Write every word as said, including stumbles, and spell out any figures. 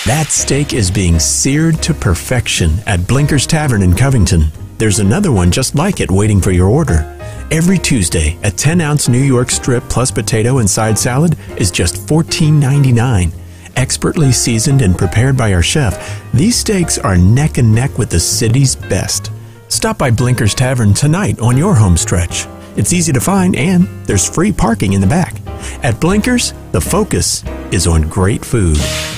That steak is being seared to perfection at Blinker's Tavern in Covington. There's another one just like it waiting for your order. Every Tuesday, a ten ounce New York strip plus potato and side salad is just fourteen ninety-nine. Expertly seasoned and prepared by our chef, these steaks are neck and neck with the city's best. Stop by Blinker's Tavern tonight on your home stretch. It's easy to find and there's free parking in the back. At Blinker's, the focus is on great food.